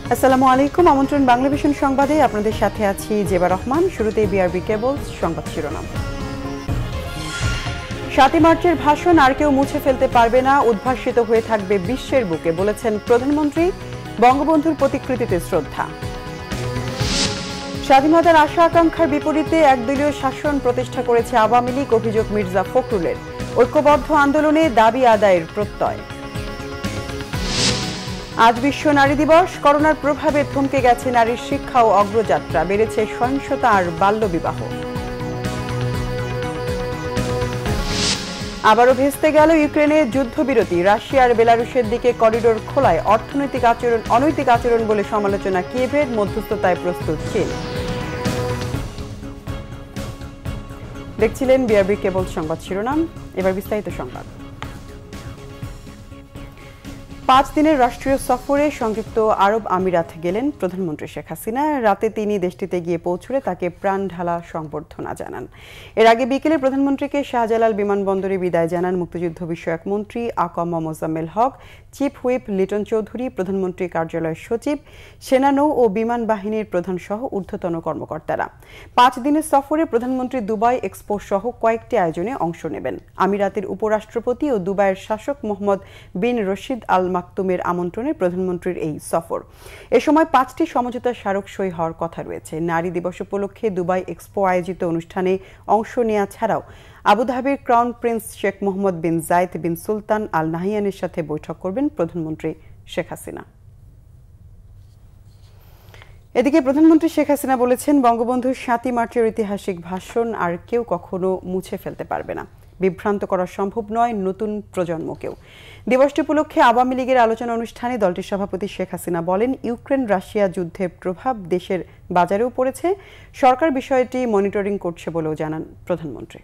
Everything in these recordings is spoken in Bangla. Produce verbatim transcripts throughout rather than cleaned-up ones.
আসসালামু আলাইকুম। আমন্ত্রণ বাংলাভিশন সংবাদে আপনাদের সাথে আছি জেবা রহমান। শুরুতেই বিআরবি কেবলস সংবাদ শিরোনাম। সাতই মার্চের ভাষণ আর কেউ মুছে ফেলতে পারবে না, উদ্ভাসিত হয়ে থাকবে বিশ্বের বুকে, বলেছেন প্রধানমন্ত্রী। বঙ্গবন্ধুর প্রতিকৃতিতে শ্রদ্ধা। স্বাধীনতার আশা আকাঙ্ক্ষার বিপরীতে একদলীয় শাসন প্রতিষ্ঠা করেছে আওয়ামী লীগ, অভিযোগ মির্জা ফখরুলের। ঐক্যবদ্ধ আন্দোলনে দাবি আদায়ের প্রত্যয়। আজ বিশ্ব নারী দিবস। করোনার প্রভাবে থমকে গেছে নারীর শিক্ষা ও অগ্রযাত্রা, বেড়েছে সহিংসতা আর বাল্যবিবাহ। আবারও ভেস্তে গেল ইউক্রেনে যুদ্ধবিরতি। রাশিয়া আর বেলারুশের দিকে করিডোর খোলায় অর্থনৈতিক আচরণ অনৈতিক আচরণ বলে সমালোচনা কিয়েভের। মধ্যস্থতায় প্রস্তুত চীন। দেখছিলেন বিআরবি কেবল সংবাদ শিরোনাম। এবার বিস্তারিত সংবাদ। পাঁচ দিনের রাষ্ট্রীয় সফরে সংযুক্ত আরব আমিরাত গেলেন প্রধানমন্ত্রী শেখ হাসিনা। রাতে তিনি দেশটিতে গিয়ে পৌঁছলে তাকে প্রাণঢালা সংবর্ধনা জানান। এর আগে বিকেলে প্রধানমন্ত্রীকে শাহজালাল বিমানবন্দরে বিদায় জানান মুক্তিযুদ্ধ বিষয়ক মন্ত্রী আকম মোজাম্মেল হক, চিফ হুইপ লিটন চৌধুরী, প্রধানমন্ত্রী কার্যালয়ের সচিব, সেনানৌ ও বিমান বাহিনীর প্রধান সহ ঊর্ধ্বতন কর্মকর্তারা। পাঁচ দিনের সফরে প্রধানমন্ত্রী দুবাই এক্সপো সহ কয়েকটি আয়োজনে অংশ নেবেন। আমিরাতের উপরাষ্ট্রপতি ও দুবাইয়ের শাসক মোহাম্মদ বিন রশিদ আল মাকতুমের আমন্ত্রণে প্রধানমন্ত্রীর এই সফর। এ সময় পাঁচটি সমঝোতা স্মারক সই হওয়ার কথা রয়েছে। নারী দিবস উপলক্ষে দুবাই এক্সপো আয়োজিত অনুষ্ঠানে অংশ নেওয়া ছাড়াও আবুধাবির crown prince Sheikh Mohammed bin Zayed bin Sultan Al নাহিয়ানের সাথে বৈঠক করবেন প্রধানমন্ত্রী শেখ হাসিনা। এদিকে প্রধানমন্ত্রী শেখ হাসিনা বলেছেন, বঙ্গবন্ধুর সাতই মার্চের ঐতিহাসিক ভাষণ আর কেউ কখনো মুছে ফেলতে পারবে না। বিভ্রান্ত করা সম্ভব নয় নতুন প্রজন্মকেও। দিবসটি উপলক্ষে আওয়ামী লীগের আলোচনা অনুষ্ঠানে দলটির সভাপতি শেখ হাসিনা বলেন, ইউক্রেন রাশিয়া যুদ্ধের প্রভাব দেশের বাজারেও পড়েছে। সরকার বিষয়টি মনিটরিং করছে বলেও জানান প্রধানমন্ত্রী।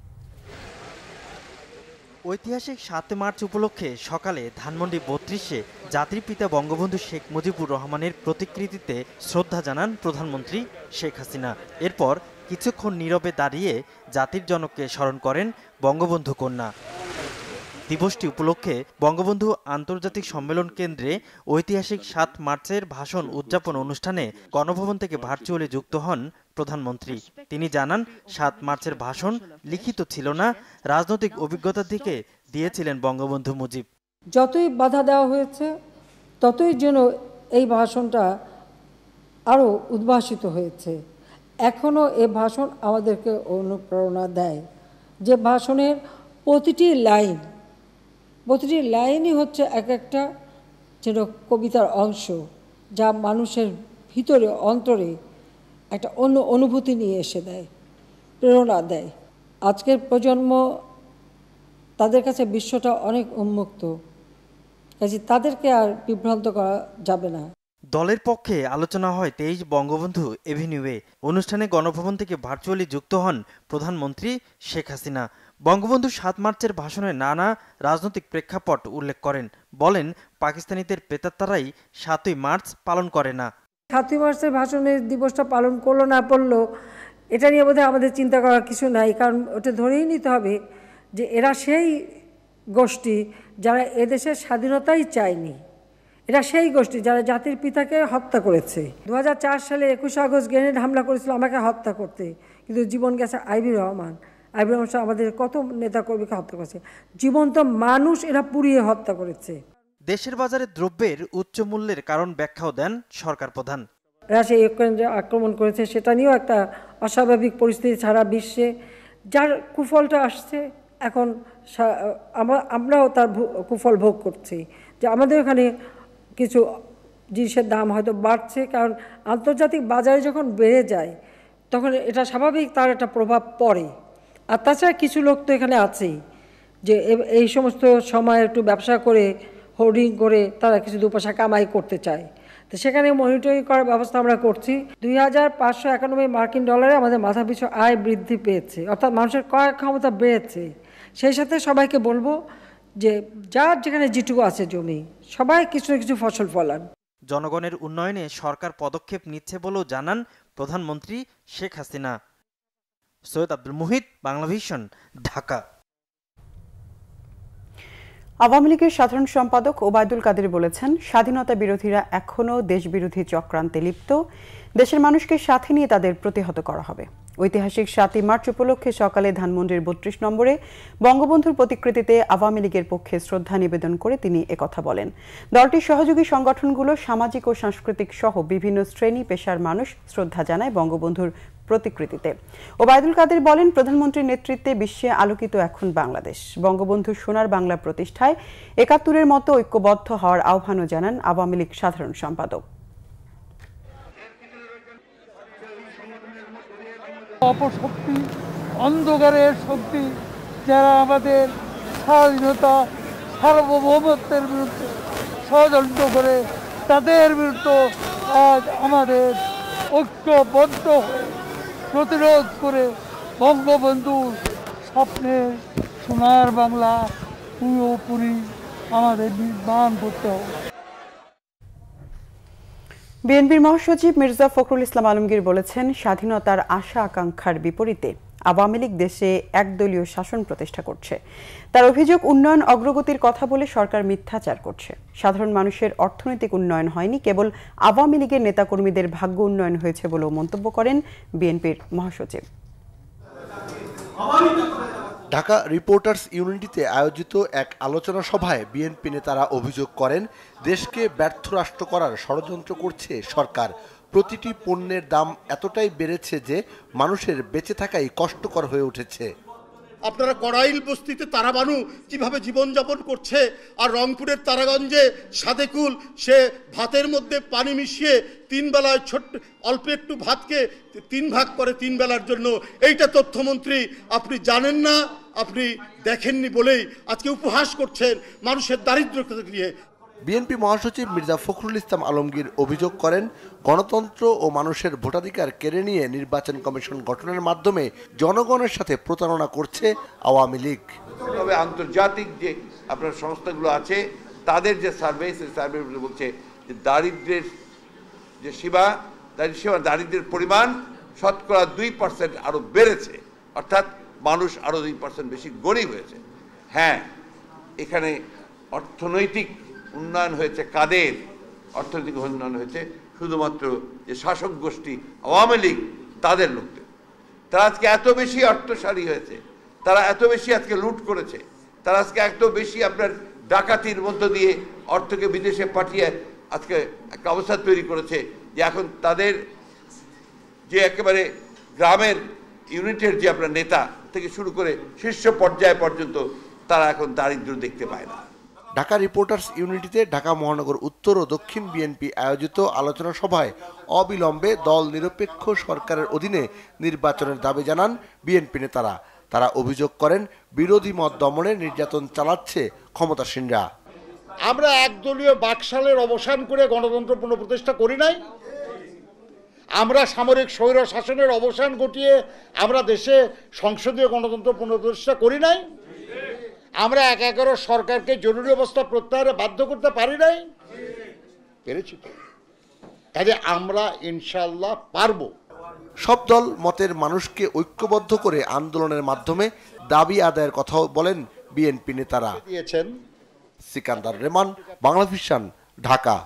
ঐতিহাসিক সাতই মার্চ উপলক্ষে সকালে ধানমন্ডি বত্রিশে জাতির পিতা বঙ্গবন্ধু শেখ মুজিবুর রহমানের প্রতিকৃতিতে শ্রদ্ধা জানান প্রধানমন্ত্রী শেখ হাসিনা। এরপর কিছুক্ষণ নীরবে দাঁড়িয়ে জাতির জনককে স্মরণ করেন বঙ্গবন্ধু কন্যা। দিবসটি উপলক্ষে বঙ্গবন্ধু আন্তর্জাতিক সম্মেলন কেন্দ্রে ঐতিহাসিক সাত মার্চের ভাষণ উদযাপন অনুষ্ঠানে গণভবন থেকে ভার্চুয়ালি যুক্ত হন প্রধানমন্ত্রী। তিনি জানান, সাত মার্চের ভাষণ লিখিত ছিল না, রাজনৈতিক অভিজ্ঞতার দিকে দিয়েছিলেন বঙ্গবন্ধু মুজিব। যতই বাধা দেওয়া হয়েছে ততই যেন এই ভাষণটা আরও উদ্ভাসিত হয়েছে। এখনও এ ভাষণ আমাদেরকে অনুপ্রেরণা দেয়, যে ভাষণের প্রতিটি লাইন প্রতিটি লাইনই হচ্ছে এক একটা যেন কবিতার অংশ, যা মানুষের ভিতরে অন্তরে একটা অন্য অনুভূতি নিয়ে এসে দেয়, প্রেরণা দেয়। আজকের প্রজন্ম, তাদের কাছে বিশ্বটা অনেক উন্মুক্ত, কাজে তাদেরকে আর বিভ্রান্ত করা যাবে না। দলের পক্ষে আলোচনা হয় তেইশ বঙ্গবন্ধু এভিনিউয়ে। অনুষ্ঠানে গণভবন থেকে ভার্চুয়ালি যুক্ত হন প্রধানমন্ত্রী শেখ হাসিনা। বঙ্গবন্ধু সাত মার্চের ভাষণে নানা রাজনৈতিক প্রেক্ষাপট উল্লেখ করেন। বলেন, পাকিস্তানিদের প্রেতাত্মারাই সাতই মার্চ পালন করে না। সাতই মার্চের ভাষণের দিবসটা পালন করলো না পড়লো, এটা নিয়ে বোধহয় আমাদের চিন্তা করার কিছু নাই। কারণ ওটা ধরেই নিতে হবে যে এরা সেই গোষ্ঠী যারা এদেশের স্বাধীনতাই চায়নি। এরা সেই গোষ্ঠী যারা জাতির পিতাকে হত্যা করেছে। দু হাজার চার সালে একুশে আগস্ট গ্রেনেড হামলা করেছিল আমাকে হত্যা করতে, কিন্তু জীবন গেছে আইবি রহমান। আইবি রহমান আমাদের কত নেতাকর্মীকে হত্যা করেছে। জীবন্ত মানুষ এরা পুড়িয়ে হত্যা করেছে। দেশের বাজারে দ্রব্যের উচ্চ মূল্যের কারণ ব্যাখ্যাও দেন সরকার প্রধান। রাশিয়া ইউক্রেন যে আক্রমণ করেছে সেটা নিয়েও একটা অস্বাভাবিক পরিস্থিতি সারা বিশ্বে, যার কুফলটা আসছে এখন আমরাও তার কুফল ভোগ করছি। যে আমাদের এখানে কিছু জিনিসের দাম হয়তো বাড়ছে, কারণ আন্তর্জাতিক বাজারে যখন বেড়ে যায় তখন এটা স্বাভাবিক, তার একটা প্রভাব পড়ে। আর তাছাড়া কিছু লোক তো এখানে আছেই যে এই সমস্ত সময় একটু ব্যবসা করে হোর্ডিং করে তারা কিছু দু পয়সা কামাই করতে চায়। তো সেখানে মনিটরিং করার ব্যবস্থা আমরা করছি। দুই হাজার পাঁচশো একানব্বই মার্কিন ডলারে আমাদের মাথা পিছু আয় বৃদ্ধি পেয়েছে, অর্থাৎ মানুষের ক্রয় ক্ষমতা বেড়েছে। সেই সাথে সবাইকে বলবো যে যার যেখানে যেটুকু আছে জমি, সবাই কিছু না কিছু ফসল ফলান। জনগণের উন্নয়নে সরকার পদক্ষেপ নিচ্ছে বলেও জানান প্রধানমন্ত্রী শেখ হাসিনা। সৈয়দ আব্দুল মুহিত, বাংলাভিশন, ঢাকা। আওয়ামী লীগের সাধারণ সম্পাদক ওবায়দুল কাদের বলেছেন, স্বাধীনতা বিরোধীরা এখনও দেশবিরোধী চক্রান্তে লিপ্ত, দেশের মানুষকে সাথে নিয়ে তাদের প্রতিহত করা হবে। ঐতিহাসিক সাতই মার্চ উপলক্ষে সকালে ধানমন্ডির বত্রিশ নম্বরে বঙ্গবন্ধুর প্রতিকৃতিতে আওয়ামী লীগের পক্ষে শ্রদ্ধা নিবেদন করে তিনি একথা বলেন। দলটির সহযোগী সংগঠনগুলো সামাজিক ও সাংস্কৃতিক সহ বিভিন্ন শ্রেণী পেশার মানুষ শ্রদ্ধা জানায় বঙ্গবন্ধুর প্রতিকৃতিতে। ওবায়দুল কাদের বলেন, প্রধানমন্ত্রীর নেতৃত্বে বিশ্বে আলোকিত এখন বাংলাদেশ। বঙ্গবন্ধুর সোনার বাংলা প্রতিষ্ঠায় একাত্তরের মতো ঐক্যবদ্ধ হওয়ার আহ্বানও জানান আওয়ামী লীগ সাধারণ সম্পাদক। অপশক্তি, অন্ধকারের শক্তি, যারা আমাদের স্বাধীনতা সার্বভৌমত্বের বিরুদ্ধে ষড়যন্ত্র করে, তাদের বিরুদ্ধে আজ আমাদের ঐক্যবদ্ধ হয়ে প্রতিরোধ করে বঙ্গবন্ধুর স্বপ্নের সোনার বাংলা পুরোপুরি আমাদের নির্মাণ করতে হবে। বিএনপির মহাসচিব মির্জা ফখরুল ইসলাম আলমগীর বলেছেন, স্বাধীনতার আশা আকাঙ্ক্ষার বিপরীতে আওয়ামী লীগ দেশে একদলীয় শাসন প্রতিষ্ঠা করছে। তার অভিযোগ, উন্নয়ন অগ্রগতির কথা বলে সরকার মিথ্যাচার করছে। সাধারণ মানুষের অর্থনৈতিক উন্নয়ন হয়নি, কেবল আওয়ামী লীগের নেতাকর্মীদের ভাগ্য উন্নয়ন হয়েছে বলেও মন্তব্য করেন বিএনপির মহাসচিব। ঢাকা রিপোর্টার্স ইউনিটিতে আয়োজিত এক আলোচনা সভায় বিএনপি নেতারা অভিযোগ করেন, দেশকে ব্যর্থ রাষ্ট্র করার ষড়যন্ত্র করছে সরকার। প্রতিটি পণ্যের দাম এতটাই বেড়েছে যে মানুষের বেঁচে থাকাই কষ্টকর হয়ে উঠেছে। আপনারা কড়াইল বস্তিতে তারাবানু কিভাবে জীবনযাপন করছে, আর রংপুরের তারাগঞ্জে সাদেকুল সে ভাতের মধ্যে পানি মিশিয়ে তিন বেলায় ছোট্ট অল্প একটু ভাতকে তিন ভাগ করে তিন বেলার জন্য। এইটা তথ্যমন্ত্রী আপনি জানেন না, আপনি দেখেননি বলেই আজকে উপহাস করছেন মানুষের দারিদ্র্যকে নিয়ে। বিএনপি মহাসচিব মির্জা ফখরুল ইসলাম আলমগীর অভিযোগ করেন, গণতন্ত্র ও মানুষের ভোটাধিকার কেড়ে নিয়ে নির্বাচন কমিশন গঠনের মাধ্যমে জনগণের সাথে প্রতারণা করছে আওয়ামী লীগ। তবে আন্তর্জাতিক যে আপনার সংস্থাগুলো আছে, তাদের যে সার্ভে, সেই সার্ভে বলছে যে দারিদ্র্যের যে সীমা সীমা দারিদ্র্যের পরিমাণ শতকরা দুই পার্সেন্ট আরও বেড়েছে, অর্থাৎ মানুষ আরও দুই পার্সেন্ট বেশি গরিব হয়েছে। হ্যাঁ, এখানে অর্থনৈতিক উন্নয়ন হয়েছে কাদের? অর্থনৈতিক উন্নয়ন হয়েছে শুধুমাত্র যে শাসক গোষ্ঠী আওয়ামী লীগ তাদের লোকদের। তারা আজকে এত বেশি অর্থশালী হয়েছে, তারা এত বেশি আজকে লুট করেছে, তারা আজকে এত বেশি আপনার ডাকাতির মধ্য দিয়ে অর্থকে বিদেশে পাঠিয়ে আজকে একটা অবস্থা তৈরি করেছে যে এখন তাদের যে একেবারে গ্রামের ইউনিটের যে আপনার নেতা থেকে শুরু করে শীর্ষ পর্যায় পর্যন্ত তারা এখন দারিদ্র দেখতে পায় না। ঢাকা রিপোর্টার্স ইউনিটিতে ঢাকা মহানগর উত্তর ও দক্ষিণ বিএনপি আয়োজিত আলোচনা সভায় অবিলম্বে দল নিরপেক্ষ সরকারের অধীনে নির্বাচনের দাবি জানান বিএনপি নেতারা। তারা অভিযোগ করেন, বিরোধী মত দমনে নির্যাতন চালাচ্ছে ক্ষমতাসীনরা। আমরা একদলীয় বাকশালের অবসান করে গণতন্ত্র পুনঃপ্রতিষ্ঠা করি নাই। আমরা সামরিক স্বৈর শাসনের অবসান ঘটিয়ে আমরা দেশে সংসদীয় গণতন্ত্র পুনঃপ্রতিষ্ঠা করি নাই। আমরা এক এগারো সরকারকে জরুরি অবস্থা প্রত্যাহারে বাধ্য করতে পারি নাই, পেরেছি তো। কাজে আমরা ইনশাল্লাহ পারবো। সব দল মতের মানুষকে ঐক্যবদ্ধ করে আন্দোলনের মাধ্যমে দাবি আদায়ের কথাও বলেন বিএনপি নেতারা। দিয়েছেন সিকান্দার রেমান, বাংলাভিশন, ঢাকা।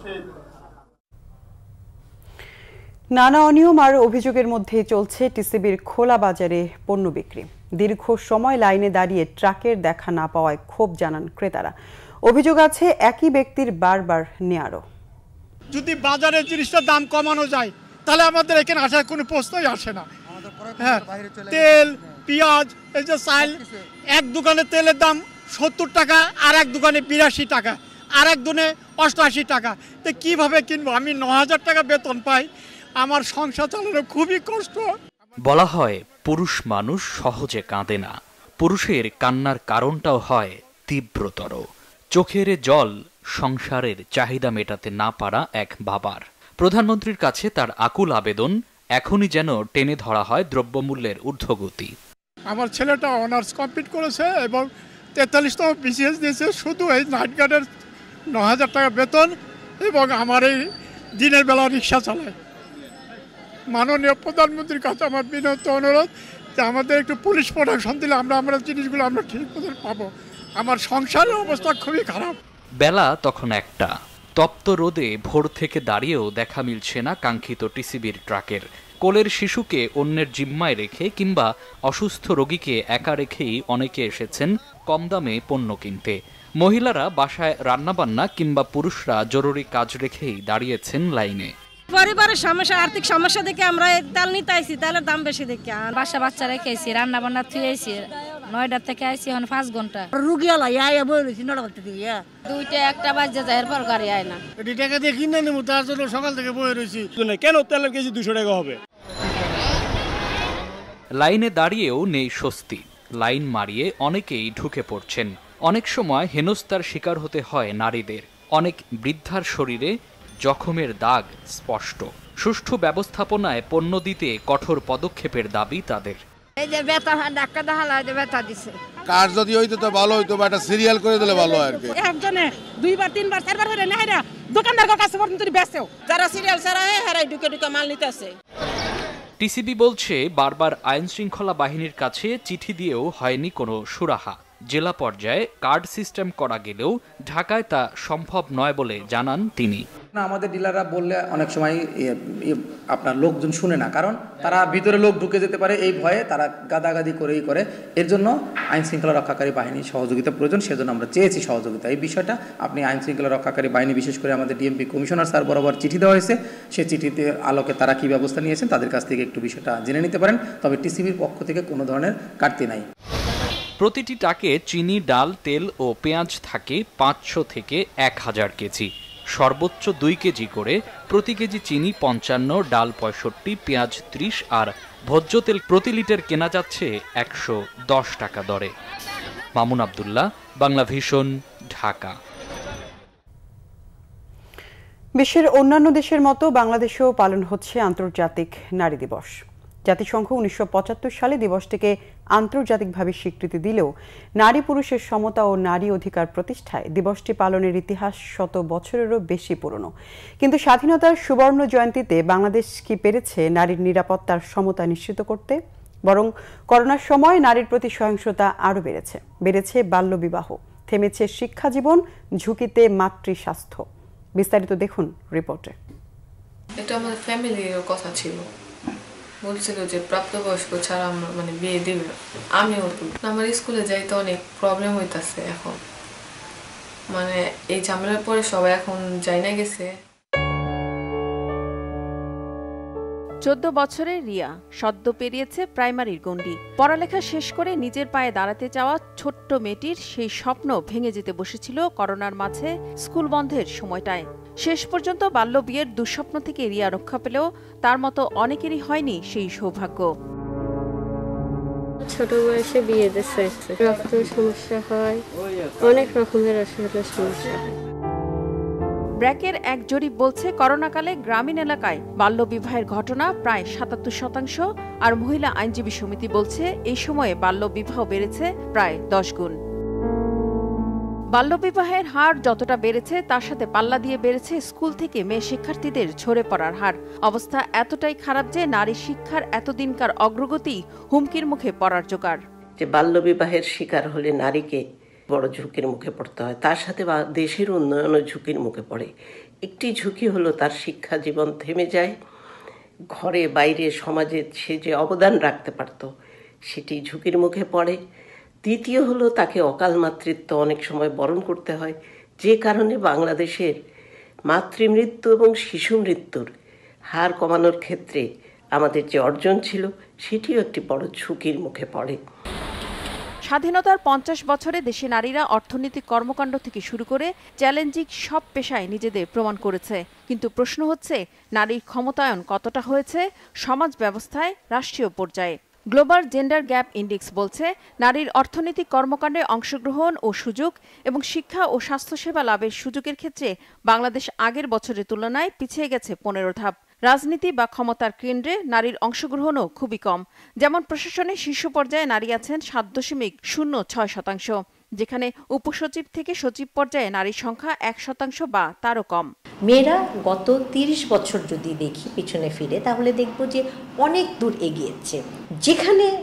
নানা অনিয়ম আর অভিযোগের মধ্যেই চলছে টিসিবির খোলা বাজারে পণ্য বিক্রি। দীর্ঘ সময় লাইনে দাঁড়িয়ে ট্রাকের দেখা না পাওয়ায় ক্ষোভ জানান ক্রেতারা। অভিযোগ আছে একই ব্যক্তির বারবার নেয়ারও। যদি বাজারের জিনিসটার দাম কমানো যায় তাহলে আমাদের এখানে আসার কোনো প্রশ্নই আসে না। হ্যাঁ, তেল, পেঁয়াজ, এই যে চাল, এক দোকানে তেলের দাম সত্তর টাকা, আর এক দোকানে বিরাশি টাকা, আর এক দোকানে অষ্টআশি টাকা। তো কীভাবে কিনবো? আমি ন হাজার টাকা বেতন পাই, আমার সংসার চালানো খুবই কষ্ট। বলা হয় পুরুষ মানুষ সহজে কাঁদে না, পুরুষের কান্নার কারণটাও হয় তীব্রতর। চোখের জল সংসারের চাহিদা মেটাতে না পারা এক বাবার। প্রধানমন্ত্রীর কাছে তার আকুল আবেদন, এখনই যেন টেনে ধরা হয় দ্রব্যমূল্যের ঊর্ধ্বগতি। আমার ছেলেটা অনার্স কমপ্লিট করেছে এবং তেতাল্লিশতম বিসিএস দিয়েছে, শুধু এই নাইট গার্ডের ন হাজার টাকা বেতন, এবং আমার এই দিনের বেলা রিক্সা চালায়। মাননীয় প্রধানমন্ত্রীর কাছে আমার বিনত অনুরোধ যে আমাদের একটু পুলিশ প্রোটেকশন দিলে আমরা আমরা জিনিসগুলো আমরা ঠিক মতো পাবো। আমার সংসারের অবস্থা খুবই খারাপ। বেলা তখন একটা। তপ্ত রোদে ভোর থেকে দাঁড়িয়েও দেখা মিলছে না কাঙ্ক্ষিত টিসিবির ট্রাকের। কোলের শিশুকে অন্যের জিম্মায় রেখে কিংবা অসুস্থ রোগীকে একা রেখেই অনেকে এসেছেন কম দামে পণ্য কিনতে। মহিলারা বাসায় রান্নাবান্না কিংবা পুরুষরা জরুরি কাজ রেখেই দাঁড়িয়েছেন লাইনে। পরিবারের সমস্যা, আর্থিক সমস্যা দেখে আমরা তেল নিতে আইছি, তেলের দাম বেশি দেখে বাসা বাচ্চা রেখে আইছি, রান্না বান্না থুয়ে আইছি, নয়টার থেকে আইছি এখন পাঁচ ঘন্টা। রুগী আলাই আয়া বই রয়েছি নটা বাজতে দিই দুইটা একটা বাজে যায়, এরপর গাড়ি আয় না। এটি টাকা দিয়ে কিনে নেবো, তার জন্য সকাল থেকে বই রয়েছি। কেন তেলের কেজি দুশো টাকা হবে? লাইনে দাঁড়িয়েও নেই স্বস্তি। লাইন মারিয়ে অনেকেই ঢুকে পড়ছেন। অনেক সময় হেনস্থার শিকার হতে হয় নারীদের। অনেক বৃদ্ধার শরীরে জখমের দাগ স্পষ্ট। সুষ্ঠু ব্যবস্থাপনায় পণ্য দিতে কঠোর পদক্ষেপের দাবি তাদের। এই যে ব্যথা ডাক্তার দেখালে ব্যথা দিছে, কার যদি হইতো তো ভালো হইতো, বা একটা সিরিয়াল করে দিলে ভালো আর কি। একজনে দুইবার তিনবার চারবার হরে না হেরা দোকানদার কাছে পর্যন্ত বেচেও, যারা সিরিয়াল ছাড়া হেরাই ঢুকে ঢুকে মাল নিতেছে। টিসিবি বলছে বারবার আইন শৃঙ্খলা বাহিনীর কাছে চিঠি দিয়েও হয়নি কোনো সুরাহা। জেলা পর্যায়ে কার্ড সিস্টেম করা গেলেও ঢাকায় তা সম্ভব নয় বলে জানান তিনি। না, আমাদের ডিলাররা বললে অনেক সময় আপনার লোকজন শুনে না, কারণ তারা ভিতরে লোক ঢুকে যেতে পারে এই ভয়ে তারা গাদাগাদি করেই করে। এর জন্য আইন শৃঙ্খলা রক্ষাকারী বাহিনীর সহযোগিতা প্রয়োজন, সেজন্য আমরা চেয়েছি সহযোগিতা। এই বিষয়টা আপনি আইন শৃঙ্খলা রক্ষাকারী বাহিনী, বিশেষ করে আমাদের ডিএমপি কমিশনার স্যার বরাবর চিঠি দেওয়া হয়েছে, সেই চিঠিতে আলোকে তারা কী ব্যবস্থা নিয়েছেন তাদের কাছ থেকে একটু বিষয়টা জেনে নিতে পারেন। তবে টিসিবির পক্ষ থেকে কোনো ধরনের ঘাটতি নাই। প্রতিটি টাকে চিনি, ডাল, তেল ও পেঁয়াজ থাকে পাঁচশো থেকে এক হাজার কেজি। সর্বোচ্চ দুই কেজি করে প্রতি কেজি চিনি পঞ্চান্ন, ডাল পঁয়ষট্টি, পেঁয়াজ ত্রিশ আর ভোজ্য তেল প্রতি লিটার কেনা যাচ্ছে একশো দশ টাকা দরে। মামুন আবদুল্লাহ, বাংলাভিশন, ঢাকা। বিশ্বের অন্যান্য দেশের মতো বাংলাদেশেও পালন হচ্ছে আন্তর্জাতিক নারী দিবস। জাতিসংঘ উনিশশো পঁচাত্তর সালে দিবসটিকে আন্তর্জাতিকভাবে স্বীকৃতি দিলেও নারী পুরুষের সমতা ও নারী অধিকার প্রতিষ্ঠায় দিবসটি পালনের ইতিহাস শত বছরেরও বেশি পুরনো। কিন্তু স্বাধীনতার সুবর্ণ জয়ন্তীতে বাংলাদেশ কি পেরেছে নারীর নিরাপত্তার সমতা নিশ্চিত করতে? বরং করোনার সময় নারীর প্রতি সহিংসতা আরও বেড়েছে। বেড়েছে বাল্যবিবাহ, থেমেছে শিক্ষা জীবন, ঝুঁকিতে মাতৃ স্বাস্থ্য। বিস্তারিত দেখুন রিপোর্টে। এটা আমাদের ফ্যামিলির কথা ছিল, বলছিল যে প্রাপ্তবয়স্ক ছাড়া আমরা মানে বিয়ে দিবে। আমিও আমার স্কুলে যাইতে অনেক প্রবলেম হইতাছে এখন, মানে এই ঝামেলার পরে সবাই এখন যাই না গেছে। চোদ্দ বছরের রিয়া সদ্য পেরিয়েছে প্রাইমারির গণ্ডি। পড়ালেখা শেষ করে নিজের পায়ে দাঁড়াতে চাওয়া ছোট্ট মেয়েটির সেই স্বপ্ন ভেঙে যেতে বসেছিল করোনার মাঝে স্কুল বন্ধের সময়টায়। শেষ পর্যন্ত বাল্য বিয়ের দুঃস্বপ্ন থেকে রিয়া রক্ষা পেলেও তার মতো অনেকেরই হয়নি সেই সৌভাগ্য। ছোট বয়সে বিয়ে দিচ্ছে, রক্ত সমস্যা হয়, অনেক রকমের আসলে সমস্যা হয়। ব্র্যাকের এক জরিপ বলছে করোনাকালে গ্রামীণ এলাকায় বাল্যবিবাহের ঘটনা প্রায় সাতাত্তর শতাংশ, আর মহিলা আইনজীবী সমিতি বলছে এই সময়ে বাল্যবিবাহ বেড়েছে প্রায় দশ গুণ। বাল্যবিবাহের হার যতটা বেড়েছে তার সাথে পাল্লা দিয়ে বেড়েছে স্কুল থেকে মেয়ে শিক্ষার্থীদের ঝরে পড়ার হার। অবস্থা এতটাই খারাপ যে নারী শিক্ষার এতদিনকার অগ্রগতি হুমকির মুখে পড়ার জোগাড়। যে বাল্যবিবাহের শিকার হলে নারীকে বড় ঝুঁকির মুখে পড়তে হয়, তার সাথে দেশের উন্নয়নও ঝুঁকির মুখে পড়ে। একটি ঝুঁকি হলো তার শিক্ষা জীবন থেমে যায়, ঘরে বাইরে সমাজে সে যে অবদান রাখতে পারত সেটি ঝুঁকির মুখে পড়ে। দ্বিতীয় হলো তাকে অকাল মাতৃত্ব অনেক সময় বরণ করতে হয়, যে কারণে বাংলাদেশের মাতৃমৃত্যু এবং শিশু মৃত্যুর হার কমানোর ক্ষেত্রে আমাদের যে অর্জন ছিল সেটিও একটি বড় ঝুঁকির মুখে পড়ে। স্বাধীনতার পঞ্চাশ বছরে দেশে নারীরা অর্থনৈতিক কর্মকাণ্ড থেকে শুরু করে চ্যালেঞ্জিং সব পেশায় নিজেদের প্রমাণ করেছে। কিন্তু প্রশ্ন হচ্ছে, নারীর ক্ষমতায়ন কতটা হয়েছে সমাজ ব্যবস্থায়, রাষ্ট্রীয় পর্যায়ে? গ্লোবাল জেন্ডার গ্যাপ ইন্ডেক্স বলছে নারীর অর্থনৈতিক কর্মকাণ্ডে অংশগ্রহণ ও সুযোগ এবং শিক্ষা ও স্বাস্থ্যসেবা লাভের সুযোগের ক্ষেত্রে বাংলাদেশ আগের বছরের তুলনায় পিছিয়ে গেছে পনেরো ধাপ। রাজনীতি বা ক্ষমতার কেন্দ্রে নারীর অংশগ্রহণও খুবই কম। যেমন প্রশাসনে শীর্ষ পর্যায়ে নারী আছেন সাত দশমিক শূন্য ছয় শতাংশ, যেখানে উপসচিব থেকে সচিব পর্যায়ে নারীর সংখ্যা এক শতাংশ বা তারও কম। মেয়েরা গত তিরিশ বছর যদি দেখি পিছনে ফিরে, তাহলে দেখব যে অনেক দূর এগিয়েছে। যেখানে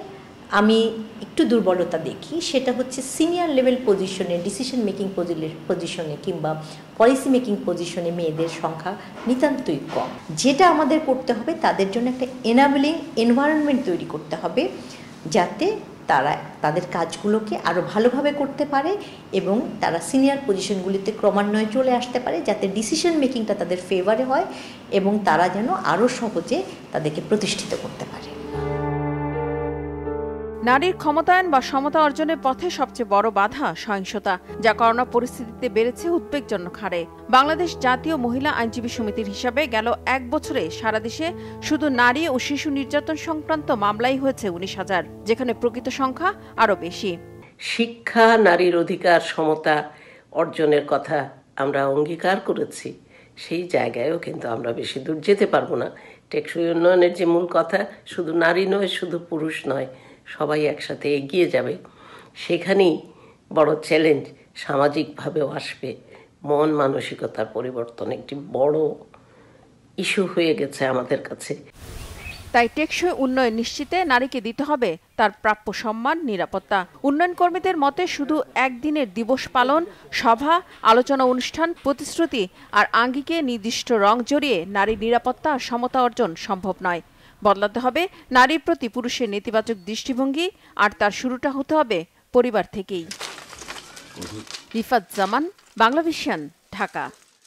আমি একটু দুর্বলতা দেখি, সেটা হচ্ছে সিনিয়র লেভেল পজিশনে, ডিসিশন মেকিং পজিশনে কিংবা পলিসি মেকিং পজিশনে মেয়েদের সংখ্যা নিতান্তই কম। যেটা আমাদের করতে হবে, তাদের জন্য একটা এনাবলিং এনভায়রনমেন্ট তৈরি করতে হবে, যাতে তারা তাদের কাজগুলোকে আরও ভালোভাবে করতে পারে এবং তারা সিনিয়র পজিশনগুলিতে ক্রমান্বয়ে চলে আসতে পারে, যাতে ডিসিশন মেকিংটা তাদের ফেভারে হয় এবং তারা যেন আরও সহজে তাদেরকে প্রতিষ্ঠিত করতে পারে। নারীর ক্ষমতায়ন বা সমতা অর্জনের পথে সবচেয়ে বড় বাধা সহিংসতা, যা করোনা পরিস্থিতিতে বেড়েছে উদ্বেগজনক হারে। বাংলাদেশ জাতীয় মহিলা আইনজীবী সমিতির হিসাবে গেল এক বছরে সারা দেশে শুধু নারী ও শিশু নির্যাতন সংক্রান্ত মামলাই হয়েছে উনিশ হাজার, যেখানে প্রকৃত সংখ্যা আরও বেশি। শিক্ষা, নারীর অধিকার, সমতা অর্জনের কথা আমরা অঙ্গীকার করেছি, সেই জায়গায়ও কিন্তু আমরা বেশি দূর যেতে পারবো না। টেকসই উন্নয়নের যে মূল কথা, শুধু নারী নয়, শুধু পুরুষ নয়, সবাই একসাথে এগিয়ে যাবে, সেখানেই বড় চ্যালেঞ্জ সামাজিকভাবেও আসবে। মন মানসিকতার পরিবর্তন একটি বড় ইস্যু হয়ে গেছে আমাদের কাছে। তাই টেকসই উন্নয়ন নিশ্চিতে নারীকে দিতে হবে তার প্রাপ্য সম্মান, নিরাপত্তা। উন্নয়ন কর্মীদের মতে শুধু একদিনের দিবস পালন, সভা, আলোচনা অনুষ্ঠান, প্রতিশ্রুতি আর আঙ্গিকে নির্দিষ্ট রং জড়িয়ে নারীর নিরাপত্তা আর সমতা অর্জন সম্ভব নয়। বদলাতে হবে নারীর প্রতি পুরুষের নেতিবাচক দৃষ্টিভঙ্গি, আর তার শুরুটা হতে হবে পরিবার থেকেই। রিফাত জামান, বাংলাভিশন, ঢাকা।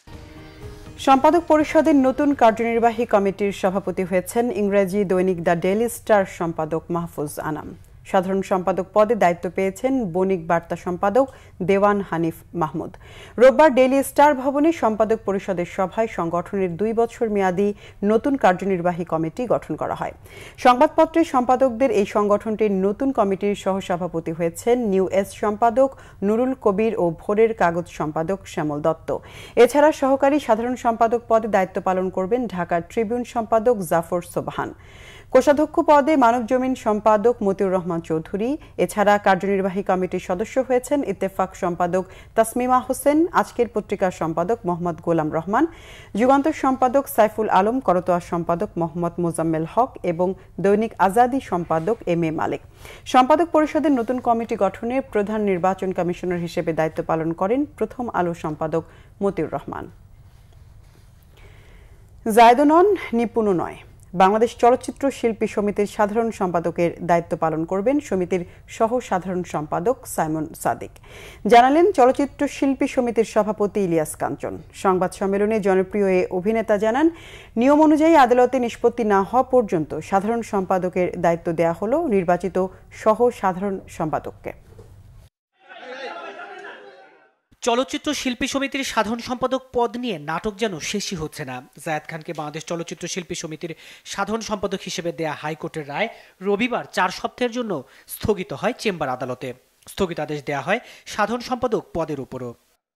সম্পাদক পরিষদের নতুন কার্যনির্বাহী কমিটির সভাপতি হয়েছেন ইংরেজি দৈনিক দ্য ডেইলি স্টার সম্পাদক মাহফুজ আনাম। সাধারণ সম্পাদক পদে দায়িত্ব পেয়েছেন বণিক বার্তা সম্পাদক দেওয়ান হানিফ মাহমুদ। রোববার ডেইলি স্টার ভবনে সম্পাদক পরিষদের সভায় সংগঠনের দুই বছর মেয়াদী নতুন কার্যনির্বাহী কমিটি গঠন করা হয়। সংবাদপত্রের সম্পাদকদের এই সংগঠনটির নতুন কমিটির সহসভাপতি হয়েছেন নিউ এস সম্পাদক নুরুল কবির ও ভোরের কাগজ সম্পাদক শ্যামল দত্ত। এছাড়া সহকারী সাধারণ সম্পাদক পদে দায়িত্ব পালন করবেন ঢাকা ট্রিবিউন সম্পাদক জাফর সোবহান। কোষাধ্যক্ষ পদে মানবজমিন সম্পাদক মতিউর রহমান চৌধুরী। এছাড়া কার্যনির্বাহী কমিটির সদস্য হয়েছেন ইত্তেফাক সম্পাদক তাসমিমা হোসেন, আজকের পত্রিকার সম্পাদক মোহাম্মদ গোলাম রহমান, যুগান্তর সম্পাদক সাইফুল আলম, করতোয়া সম্পাদক মোহাম্মদ মোজাম্মেল হক এবং দৈনিক আজাদি সম্পাদক এম এ মালিক। সম্পাদক পরিষদের নতুন কমিটি গঠনে প্রধান নির্বাচন কমিশনার হিসেবে দায়িত্ব পালন করেন প্রথম আলো সম্পাদক মতিউর রহমান। জায়দ নন, নিপুণও নয়। বাংলাদেশ চলচ্চিত্র শিল্পী সমিতির সাধারণ সম্পাদকের দায়িত্ব পালন করবেন সমিতির সহ সাধারণ সম্পাদক সাইমন সাদিক, জানালেন চলচ্চিত্র শিল্পী সমিতির সভাপতি ইলিয়াস কাঞ্চন। সংবাদ সম্মেলনে জনপ্রিয় এ অভিনেতা জানান, নিয়ম অনুযায়ী আদালতে নিষ্পত্তি না হওয়া পর্যন্ত সাধারণ সম্পাদকের দায়িত্ব দেয়া হলো নির্বাচিত সহ সাধারণ সম্পাদককে। চলচ্চিত্র শিল্পী সমিতির সাধারণ সম্পাদক পদ নিয়ে নাটক যেন শেষই হচ্ছে না। জায়েদ খানকে বাংলাদেশ চলচ্চিত্র শিল্পী সমিতির সাধারণ সম্পাদক হিসেবে দেয়া হাইকোর্টের রায় রবিবার চার সপ্তাহের জন্য স্থগিত হয় চেম্বার আদালতে। স্থগিতাদেশ দেয়া হয় সাধারণ সম্পাদক পদের উপরও।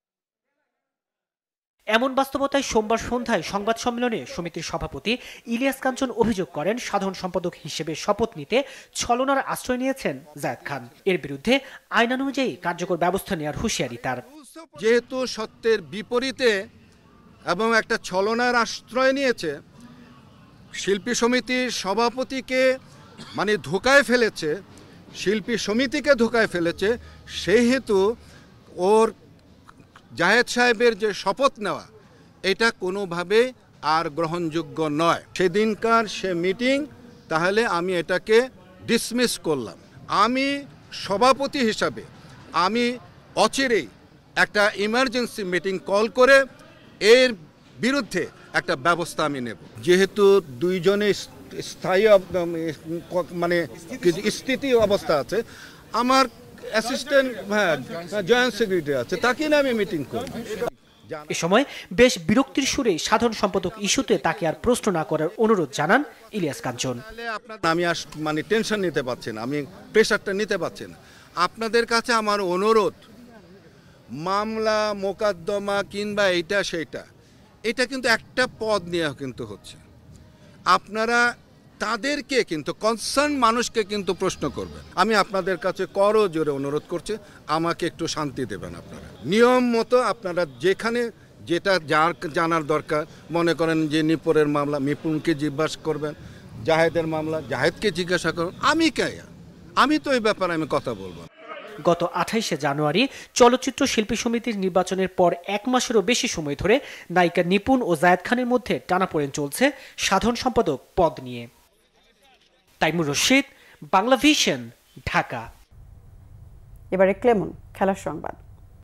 এমন বাস্তবতায় সোমবার সন্ধ্যায় সংবাদ সম্মেলনে সমিতির সভাপতি ইলিয়াস কাঞ্চন অভিযোগ করেন, সাধারণ সম্পাদক হিসেবে শপথ নিতে ছলনার আশ্রয় নিয়েছেন জায়েদ খান। এর বিরুদ্ধে আইনানুযায়ী কার্যকর ব্যবস্থা নেওয়ার হুঁশিয়ারি তার। যেহেতু সত্যের বিপরীতে এবং একটা ছলনার আশ্রয় নিয়েছে, শিল্পী সমিতির সভাপতিকে মানে ধোকায় ফেলেছে, শিল্পী সমিতিকে ধোকায় ফেলেছে, সেহেতু ওর জায়েদ সাহেবের যে শপথ নেওয়া, এটা কোনোভাবে আর গ্রহণযোগ্য নয়। সেদিনকার সে মিটিং, তাহলে আমি এটাকে ডিসমিস করলাম। আমি সভাপতি হিসাবে আমি অচিরেই একটা ইমার্জেন্সি মিটিং কল করে এর বিরুদ্ধে একটা ব্যবস্থা আমি নেব। যেহেতু দুইজনে স্থায়ী মানে স্থিতি অবস্থা আছে, আমার অ্যাসিস্ট্যান্ট হ্যাঁ জয়েন্ট সেক্রেটারি আছে, তাকে না আমি মিটিং করব। এ সময় বেশ বিরক্তির সুরে সাধারণ সম্পাদক ইস্যুতে তাকে আর প্রশ্ন না করার অনুরোধ জানান ইলিয়াস কাঞ্চন। আমি আর মানে টেনশন নিতে পারছি না, আমি প্রেশারটা নিতে পারছি না। আপনাদের কাছে আমার অনুরোধ, মামলা মোকদ্দমা কিংবা এইটা সেইটা, এটা কিন্তু একটা পদ নিয়ে কিন্তু হচ্ছে। আপনারা তাদেরকে কিন্তু কনসার্ন মানুষকে কিন্তু প্রশ্ন করবেন। আমি আপনাদের কাছে করো জোরে অনুরোধ করছি, আমাকে একটু শান্তি দেবেন আপনারা। নিয়ম মতো আপনারা যেখানে যেটা যার জানার দরকার, মনে করেন যে নিপুণের মামলা নিপুণকে জিজ্ঞাসা করবেন, জাহেদের মামলা জাহেদকে জিজ্ঞাসা করুন। আমি কে? আমি তো এই ব্যাপারে আমি কথা বলবো না। গত আঠাইশে জানুয়ারি চলচ্চিত্র শিল্পী সমিতির নির্বাচনের পর এক মাসেরও বেশি সময় ধরে নায়িকা নিপুণ ও জায়েদ খানের মধ্যে টানাপোড়েন চলছে সাধারণ সম্পাদক পদ নিয়ে। তাইমুর রশিদ, বাংলাভিশন, ঢাকা। এবারে ক্লেমন খেলার সংবাদ।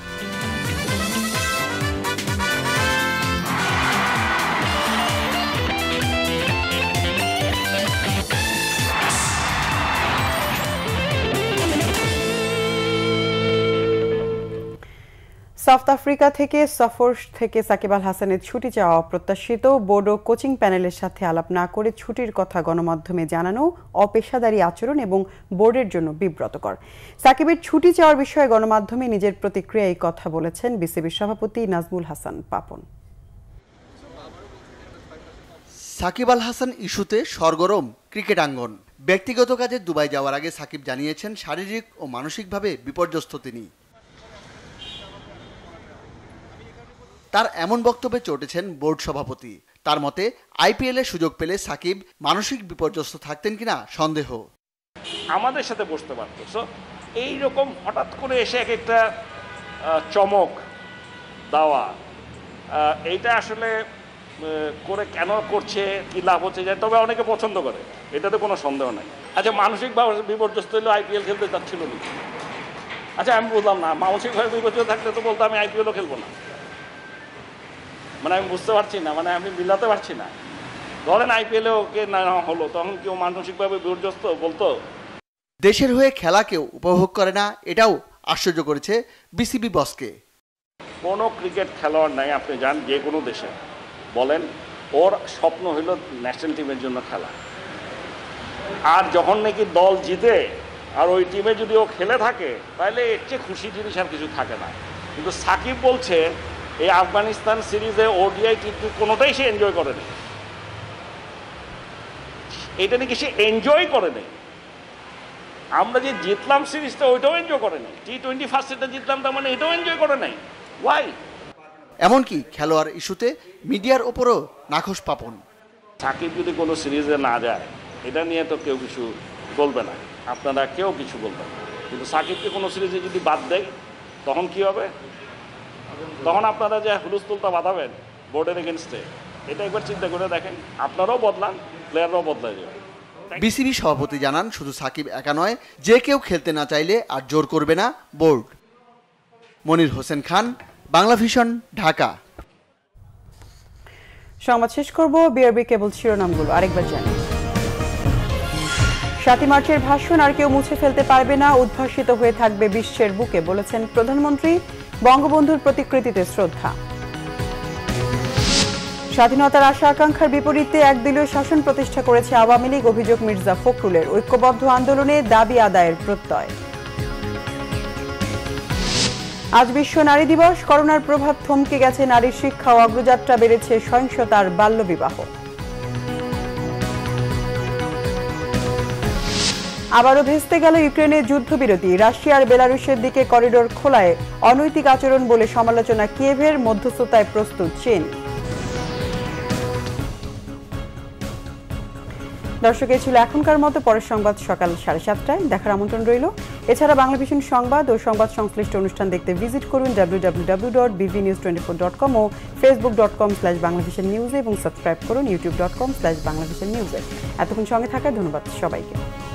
সাউথ আফ্রিকা থেকে সফর থেকে সাকিব আল হাসানের ছুটি চাওয়া অপ্রত্যাশিত। বোর্ড ও কোচিং প্যানেলের সাথে আলাপ না করে ছুটির কথা গণমাধ্যমে জানানো অপেশাদারী আচরণ এবং বোর্ডের জন্য বিব্রতকর। সাকিবের ছুটি চাওয়ার বিষয়ে গণমাধ্যমে নিজের প্রতিক্রিয়া এই কথা বলেছেন বিসিবির সভাপতি নাজমুল হাসান পাপন। সাকিব আল হাসান ইস্যুতে সরগরম ক্রিকেট আঙ্গন। ব্যক্তিগত কাজে দুবাই যাওয়ার আগে সাকিব জানিয়েছেন শারীরিক ও মানসিকভাবে বিপর্যস্ত তিনি। তার এমন বক্তব্যে চটেছেন বোর্ড সভাপতি। তার মতে আইপিএল এর সুযোগ পেলে সাকিব মানসিক বিপর্যস্ত থাকতেন কিনা সন্দেহ। আমাদের সাথে বসতে পারতো। সো এইরকম হঠাৎ করে এসে এক একটা চমক দেওয়া, এইটা আসলে করে কেন করছে, কি লাভ হচ্ছে যায়, তবে অনেকে পছন্দ করে, এটাতে কোনো সন্দেহ নাই। আচ্ছা, মানসিকভাবে বিপর্যস্ত হলে আইপিএল খেলতে চাচ্ছিল না। আচ্ছা, আমি বললাম না, মানসিকভাবে বিপর্যস্ত থাকলে তো বলতো আমি আইপিএলও খেলবো না। মানে আমি বুঝতে পারছি না, মানে আমি মিলাতে পারছি না। ধরেন আইপিএলে ওকে না হলো, তখন কেউ মানসিকভাবে বিপর্যস্ত বলতো? দেশের হয়ে খেলা কেউ উপভোগ করে না, এটাও আশ্চর্য করেছে বিসিবি বসকে। কোনো ক্রিকেট খেলোয়াড় নাই, আপনি যান যে কোনো দেশে বলেন, ওর স্বপ্ন হইল ন্যাশনাল টিমের জন্য খেলা। আর যখন নাকি দল জিতে আর ওই টিমে যদি ও খেলে থাকে, তাহলে এর চেয়ে খুশি জিনিস আর কিছু থাকে না। কিন্তু সাকিব বলছে এই আফগানিস্তান সিরিজে ওডিআই টি টোয়েন্টি কোনোটাই সে এনজয় করে নেই। এটা নাকি সে এনজয় করে নেই। আমরা যে জিতলাম সিরিজটা, ওইটাও এনজয় করে নেই। টি টোয়েন্টি ফার্স্ট এটা জিতলাম, তার মানে এটাও এনজয় করে নাই। ওয়াই? এমনকি খেলোয়াড় ইস্যুতে মিডিয়ার ওপরও নাখোশ পাপন। সাকিব যদি কোনো সিরিজে না যায়, এটা নিয়ে তো কেউ কিছু বলবে না, আপনারা কেউ কিছু বলবেন না। কিন্তু সাকিবকে কোনো সিরিজে যদি বাদ দেয়, তখন কি হবে? তখন আপনারা যে হুলস্থুলতা বাঁধাবেন বোর্ডের এগেনস্টে, এটা একবার চিন্তা করে দেখেন। আপনারাও বদলান, প্লেয়াররাও বদলাই যাবে। বিসিবি সভাপতি জানান, শুধু সাকিব একা নয়, যে কেউ খেলতে না চাইলে আর জোর করবে না বোর্ড। মনির হোসেন খান, বাংলাভিশন, ঢাকা। সংবাদ শেষ করব বিআরবি কেবল শিরোনামগুলো আরেকবার জানি। সাতই মার্চের ভাষণ আর কেউ মুছে ফেলতে পারবে না, উদ্ভাসিত হয়ে থাকবে বিশ্বের বুকে, বলেছেন প্রধানমন্ত্রী। বঙ্গবন্ধুর প্রতিকৃতিতে শ্রদ্ধা। স্বাধীনতার আশা আকাঙ্ক্ষার বিপরীতে একদলীয় শাসন প্রতিষ্ঠা করেছে আওয়ামী লীগ, অভিযোগ মির্জা ফখরুলের। ঐক্যবদ্ধ আন্দোলনে দাবি আদায়ের প্রত্যয়। আজ বিশ্ব নারী দিবস। করোনার প্রভাব থমকে গেছে নারীর শিক্ষা ও অগ্রযাত্রা বেড়েছে সহিংসতার বাল্যবিবাহ। আবারও ভেস্তে গেল ইউক্রেনের যুদ্ধবিরতি। রাশিয়ার বেলারুশের দিকে করিডোর খোলায় অনৈতিক আচরণ বলে সমালোচনা কিয়েভের, মধ্যস্থতায় প্রস্তুত চীন। দর্শক, এই ছিল এখনকার মতো। পরের সংবাদ সকাল সাড়ে সাতটায় দেখার আমন্ত্রণ রইল। এছাড়া বাংলাভিশন সংবাদ ও সংবাদ সংশ্লিষ্ট অনুষ্ঠান দেখতে ভিজিট করুন W W W dot BV news twenty four dot com ও Facebook dot com slash Banglavision নিউজে এবং সাবস্ক্রাইব করুন YouTube dot com slash Banglavision নিউজে। এতক্ষণ সঙ্গে থাকার ধন্যবাদ সবাইকে।